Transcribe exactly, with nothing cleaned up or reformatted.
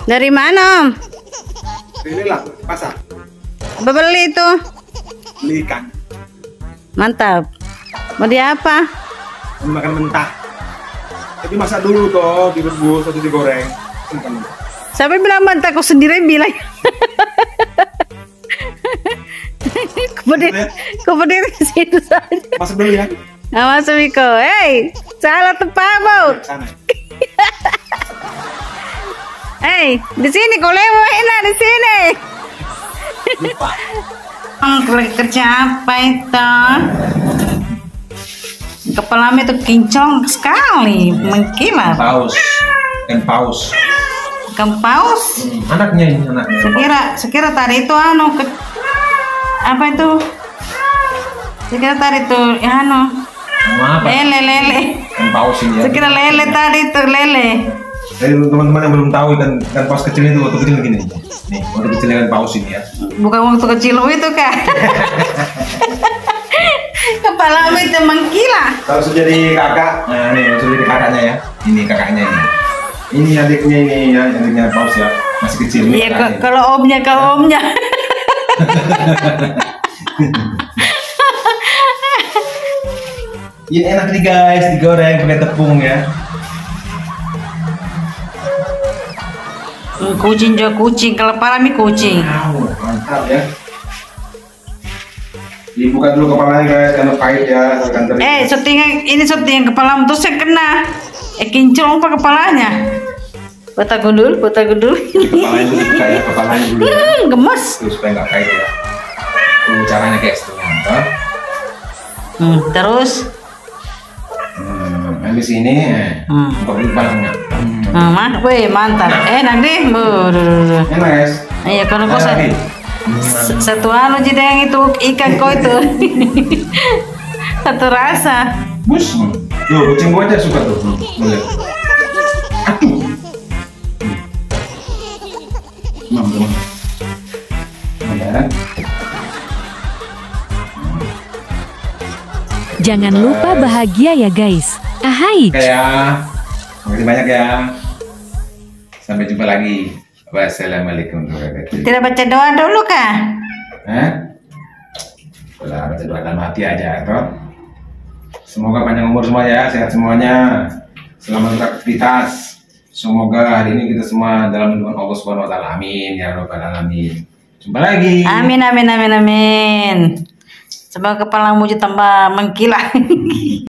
Dari mana, Om? Inilah pasar. Apa beli itu? Beli ikan. Mantap. Mau di apa? Makan mentah. Tapi masak dulu toh, direbus atau digoreng. Makan mentah. Siapa bilang mantap? Kau sendiri bilang. Kau berdiri, kau berdiri di situ saja. Masak dulu ya. Nah, masuk Miko. Hei, salah tempat mau. Sana. Hei, di sini kau lewat enak di sini. Lupa. Oh, lagi kerja apa itu? Kepalamu itu kinclong sekali, mengkilat. Paus. Ikan paus. Ikan paus. Hmm, anaknya ini anaknya. Sekira, sekira tadi itu anu ke, apa itu? Sekira tadi itu ya anu. Apa? Lele lele. Ikan paus ini ya. Sekira lele tadi itu lele. Jadi teman-teman yang belum tahu ikan ikan paus kecil itu waktu kecil begini. Nih, waktu kecil ikan paus ini ya. Bukan waktu kecil itu kan. Kepalamu itu mengkilat. Kalau sudah jadi kakak, nah nih sudah jadi kakaknya ya. Ini kakaknya ini. Ini adiknya ini ya, adiknya paus ya. Masih kecil. Iya, kalau omnya kalau omnya. Ini enak nih guys, digoreng pakai tepung ya. Kucing juga kucing, kalau parami kucing. Wow, mantap ya. Dibuka dulu kepalanya guys, karena pahit ya. Eh, syutingan ini syutingan kepala terus yang kena. Eh, kinclong apa kepalanya? Bota gundul, bota gundul. Kepalanya dulu dibuka ya, kepalanya dulu ya. Hmm, gemes. Tuh, supaya nggak pahit ya. Tuh caranya guys, tuh mantap. Hmm, terus. Hmm, habis ini, eh, Hmm. buka dulu kepalanya. Hmm. Hmm, mah, weh mantap. Enak deh. Buh, Enak guys. iya, kalau kau Enak, sa- Adi. s- satu anu jadi yang itu ikan kau itu. Satu rasa. Bus. Tuh, kucing gua aja suka tuh. Hmm, boleh. Aduh. Mam, mam. Ya. Jangan lupa bahagia ya guys. Ahai. Oke ya. Terima kasih banyak ya. Sampai jumpa lagi. Wassalamualaikum warahmatullahi wabarakatuh. Tidak baca doa dulu kah? Hah? Udah baca doa dalam hati aja toh. Semoga panjang umur semua ya, sehat semuanya. Selamat beraktivitas. Semoga hari ini kita semua dalam lindungan Allah Subhanahu wa taala. Amin ya rabbal alamin. Jumpa lagi. Amin amin amin amin. Semoga kepalamu tambah mengkilat.